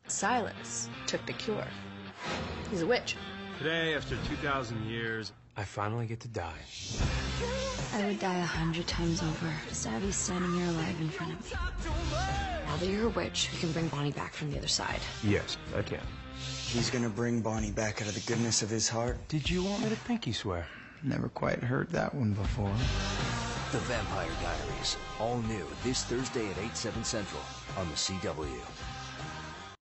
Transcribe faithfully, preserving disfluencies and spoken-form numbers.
Silas took the cure. He's a witch. Today, after two thousand years, I finally get to die. I would die a hundred times over just to have you standing here alive in front of me. Now that you're a witch, you can bring Bonnie back from the other side. Yes, I can. He's gonna bring Bonnie back out of the goodness of his heart. Did you want me to pinky swear? Never quite heard that one before. The Vampire Diaries, all new this Thursday at eight, seven Central on the C W.